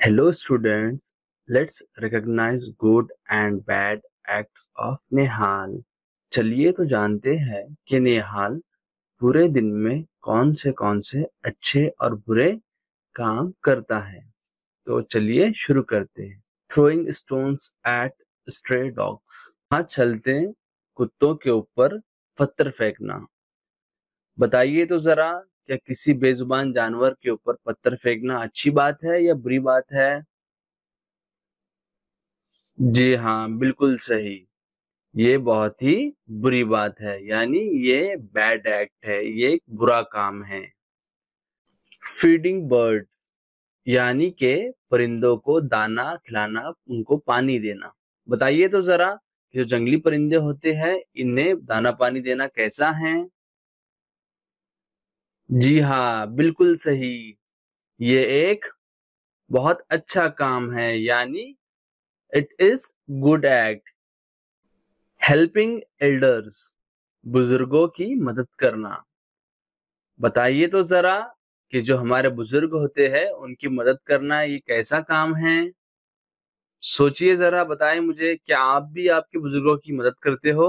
Hello students, let's recognize good and bad acts of Nehal. चलिए तो जानते हैं कि नेहाल पूरे दिन में कौन से अच्छे और बुरे काम करता है। तो चलिए शुरू करते हैं। Throwing stones at stray dogs, हाथ चलते कुत्तों के ऊपर पत्थर फेंकना। बताइए तो जरा, क्या किसी बेजुबान जानवर के ऊपर पत्थर फेंकना अच्छी बात है या बुरी बात है? जी हाँ, बिल्कुल सही। ये बहुत ही बुरी बात है, यानी ये बैड एक्ट है, ये एक बुरा काम है। फीडिंग बर्ड्स, यानी के परिंदों को दाना खिलाना, उनको पानी देना। बताइए तो जरा, जो जंगली परिंदे होते हैं इन्हें दाना पानी देना कैसा है? जी हाँ, बिल्कुल सही। ये एक बहुत अच्छा काम है, यानी it is good act. Helping elders, बुजुर्गों की मदद करना। बताइए तो जरा, कि जो हमारे बुजुर्ग होते हैं उनकी मदद करना ये कैसा काम है? सोचिए जरा, बताएं मुझे, क्या आप भी आपके बुजुर्गों की मदद करते हो?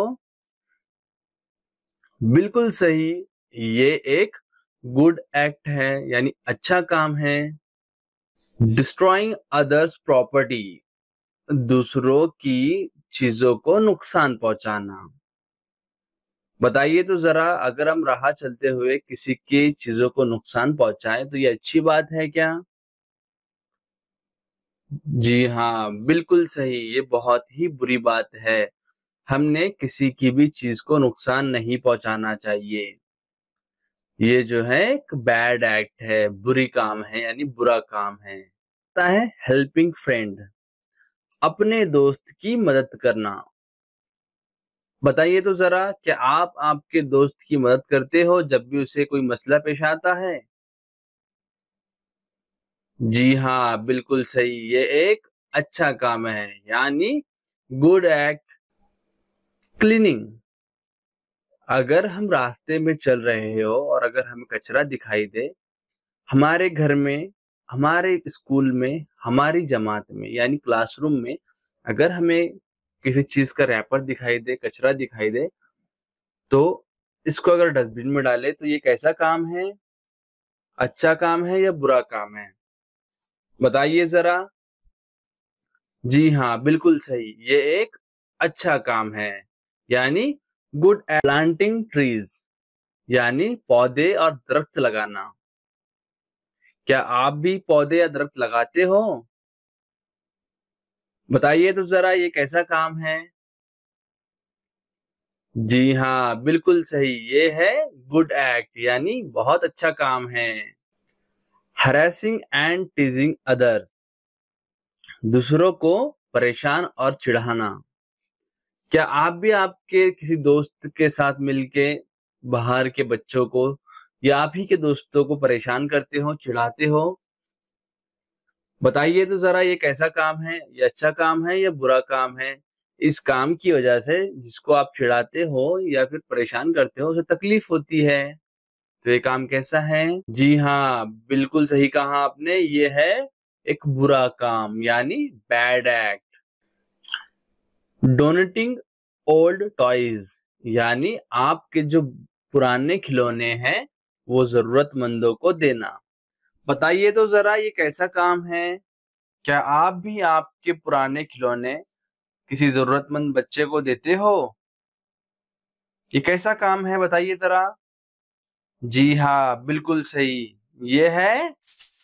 बिल्कुल सही। ये एक गुड एक्ट है, यानी अच्छा काम है। डिस्ट्रॉइंग अदर्स प्रॉपर्टी, दूसरों की चीजों को नुकसान पहुंचाना। बताइए तो जरा, अगर हम राह चलते हुए किसी की चीजों को नुकसान पहुंचाएं तो ये अच्छी बात है क्या? जी हाँ, बिल्कुल सही। ये बहुत ही बुरी बात है। हमने किसी की भी चीज को नुकसान नहीं पहुंचाना चाहिए। ये जो है एक बैड एक्ट है, बुरी काम है, यानी बुरा काम है। होता है हेल्पिंग फ्रेंड, अपने दोस्त की मदद करना। बताइए तो जरा, क्या आप आपके दोस्त की मदद करते हो जब भी उसे कोई मसला पेश आता है? जी हाँ, बिल्कुल सही। ये एक अच्छा काम है, यानी गुड एक्ट। क्लीनिंग, अगर हम रास्ते में चल रहे हो और अगर हमें कचरा दिखाई दे, हमारे घर में, हमारे स्कूल में, हमारी जमात में यानी क्लासरूम में, अगर हमें किसी चीज का रैपर दिखाई दे, कचरा दिखाई दे, तो इसको अगर डस्टबिन में डाले तो ये कैसा काम है? अच्छा काम है या बुरा काम है? बताइए जरा। जी हाँ, बिल्कुल सही। ये एक अच्छा काम है, यानी गुड। प्लांटिंग ट्रीज, यानी पौधे और दरख्त लगाना। क्या आप भी पौधे या दरख्त लगाते हो? बताइए तो जरा, ये कैसा काम है? जी हाँ, बिल्कुल सही। ये है गुड एक्ट, यानी बहुत अच्छा काम है। हरेसिंग एंड टीजिंग अदर्स, दूसरों को परेशान और चिढ़ाना। क्या आप भी आपके किसी दोस्त के साथ मिलके बाहर के बच्चों को या आप ही के दोस्तों को परेशान करते हो, चिढ़ाते हो? बताइए तो जरा, ये कैसा काम है? ये अच्छा काम है या बुरा काम है? इस काम की वजह से जिसको आप चिढ़ाते हो या फिर परेशान करते हो उसे तकलीफ होती है, तो ये काम कैसा है? जी हाँ, बिल्कुल सही कहा आपने। ये है एक बुरा काम, यानी bad act. Donating old toys, यानी आपके जो पुराने खिलौने हैं वो जरूरतमंदों को देना। बताइए तो जरा, ये कैसा काम है? क्या आप भी आपके पुराने खिलौने किसी जरूरतमंद बच्चे को देते हो? ये कैसा काम है, बताइए जरा। जी हाँ, बिल्कुल सही। ये है